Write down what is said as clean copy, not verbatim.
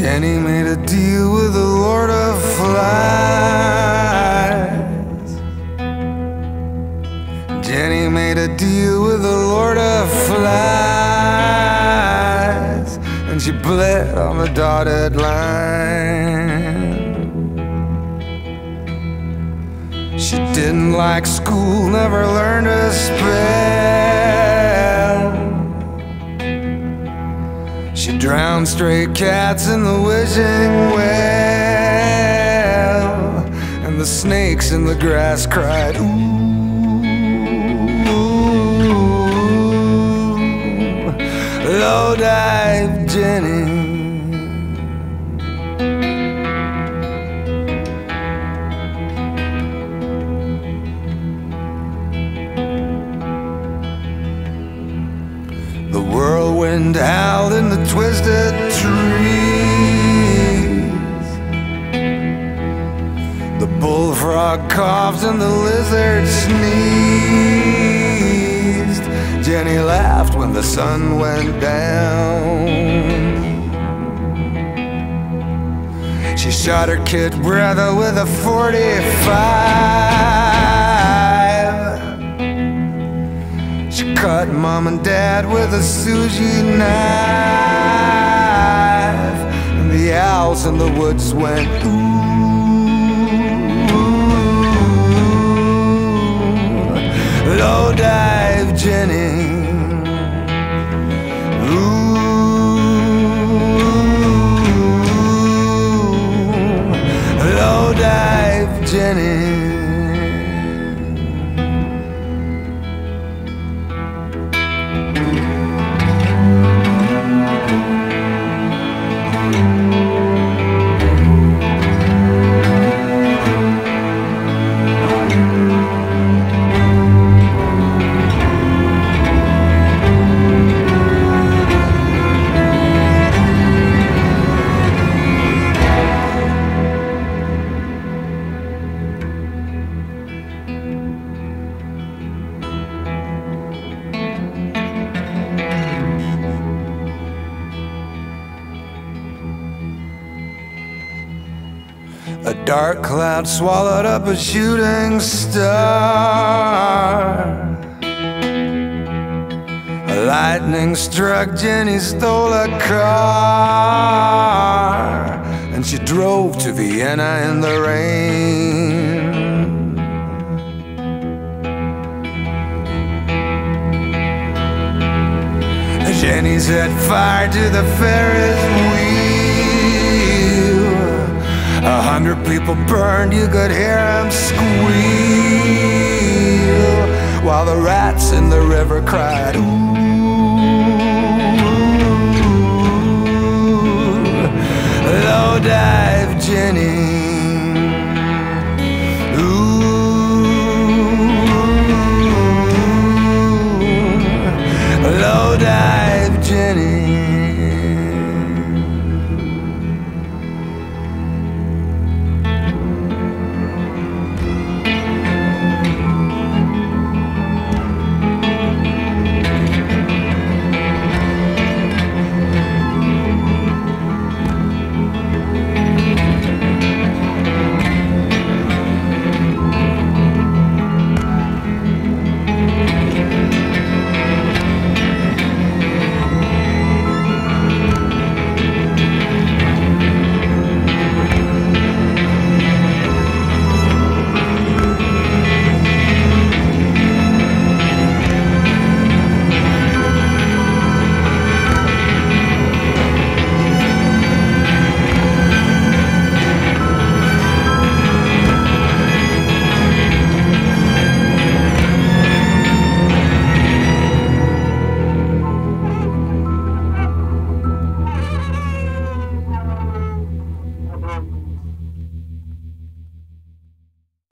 Jenny made a deal with the Lord of Flies. Jenny made a deal with the Lord of Flies, and she bled on the dotted line. She didn't like school, never learned to spell. She drowned stray cats in the wishing well, and the snakes in the grass cried, ooh. Low dive Jenny. The whirlwind howled in the twisted trees. The bullfrog coughed and the lizard sneezed. Jenny laughed when the sun went down. She shot her kid brother with a 45. She cut mom and dad with a sushi knife, and the owls in the woods went ooh. Low dive Jenny. Ooh. Low dive Jenny. A dark cloud swallowed up a shooting star. Lightning struck, Jenny stole a car, and she drove to Vienna in the rain. Jenny set fire to the Ferris wheel. 100 people burned, you could hear them squeal, while the rats in the river cried, ooh. Low dive Jenny.